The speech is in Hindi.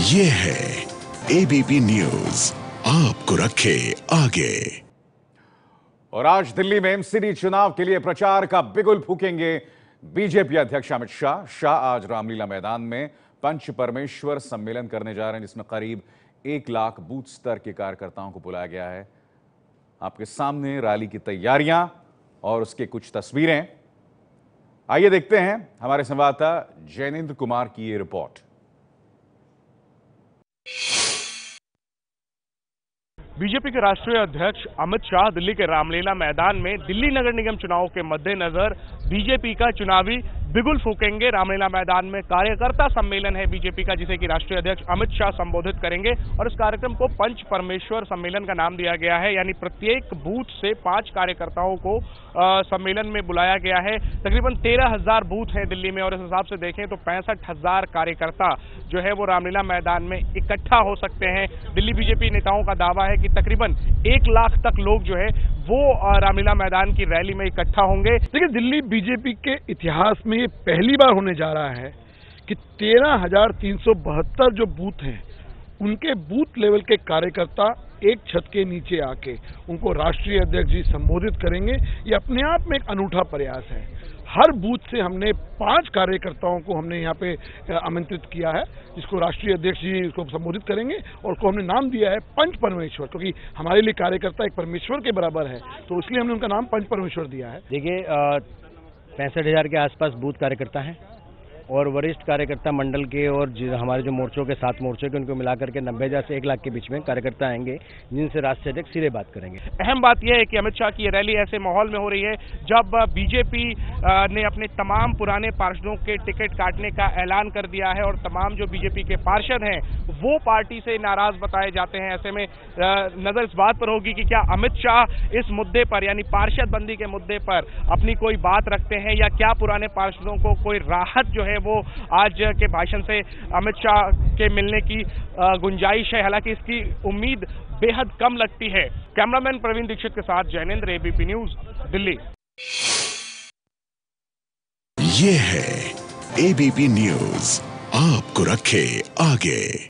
ये है एबीपी न्यूज, आपको रखे आगे। और आज दिल्ली में एमसीडी चुनाव के लिए प्रचार का बिगुल फूकेंगे बीजेपी अध्यक्ष अमित शाह। शाह आज रामलीला मैदान में पंच परमेश्वर सम्मेलन करने जा रहे हैं, जिसमें करीब 1 लाख बूथ स्तर के कार्यकर्ताओं को बुलाया गया है। आपके सामने रैली की तैयारियां और उसके कुछ तस्वीरें। आइए देखते हैं हमारे संवाददाता जैनेंद्र कुमार की ये रिपोर्ट। बीजेपी के राष्ट्रीय अध्यक्ष अमित शाह दिल्ली के रामलीला मैदान में दिल्ली नगर निगम चुनाव के मद्देनजर बीजेपी का चुनावी बिगुल फूकेंगे। रामलीला मैदान में कार्यकर्ता सम्मेलन है बीजेपी का, जिसे कि राष्ट्रीय अध्यक्ष अमित शाह संबोधित करेंगे। और इस कार्यक्रम को पंच परमेश्वर सम्मेलन का नाम दिया गया है, यानी प्रत्येक बूथ से 5 कार्यकर्ताओं को सम्मेलन में बुलाया गया है। तकरीबन 13,000 बूथ हैं दिल्ली में, और इस हिसाब से देखें तो 65,000 कार्यकर्ता जो है वो रामलीला मैदान में इकट्ठा हो सकते हैं। दिल्ली बीजेपी नेताओं का दावा है कि तकरीबन 1 लाख तक लोग जो है वो रामलीला मैदान की रैली में इकट्ठा होंगे। देखिए, दिल्ली बीजेपी के इतिहास में ये पहली बार होने जा रहा है कि 13,372 जो बूथ हैं उनके बूथ लेवल के कार्यकर्ता एक छत के नीचे आके उनको राष्ट्रीय अध्यक्ष जी संबोधित करेंगे। ये अपने आप में एक अनूठा प्रयास है। हर बूथ से हमने 5 कार्यकर्ताओं को हमने यहाँ पे आमंत्रित किया है, जिसको राष्ट्रीय अध्यक्ष जी इसको संबोधित करेंगे, और उसको हमने नाम दिया है पंच परमेश्वर, क्योंकि हमारे लिए कार्यकर्ता एक परमेश्वर के बराबर है, तो इसलिए हमने उनका नाम पंच परमेश्वर दिया है। देखिए, 65,000 के आसपास बूथ कार्यकर्ता हैं और वरिष्ठ कार्यकर्ता मंडल के और हमारे जो मोर्चों के 7 मोर्चों के, उनको मिलाकर के 90,000 से 1 लाख के बीच में कार्यकर्ता आएंगे, जिनसे राष्ट्रीय अध्यक्ष सीधे बात करेंगे। अहम बात यह है कि अमित शाह की ये रैली ऐसे माहौल में हो रही है जब बीजेपी ने अपने तमाम पुराने पार्षदों के टिकट काटने का ऐलान कर दिया है, और तमाम जो बीजेपी के पार्षद हैं वो पार्टी से नाराज बताए जाते हैं। ऐसे में नजर इस बात पर होगी कि क्या अमित शाह इस मुद्दे पर, यानी पार्षद बंदी के मुद्दे पर अपनी कोई बात रखते हैं, या क्या पुराने पार्षदों को कोई राहत जो है वो आज के भाषण से अमित शाह के मिलने की गुंजाइश है। हालांकि इसकी उम्मीद बेहद कम लगती है। कैमरामैन प्रवीण दीक्षित के साथ जैनेंद्र, एबीपी न्यूज, दिल्ली। ये है एबीपी न्यूज, आपको रखे आगे।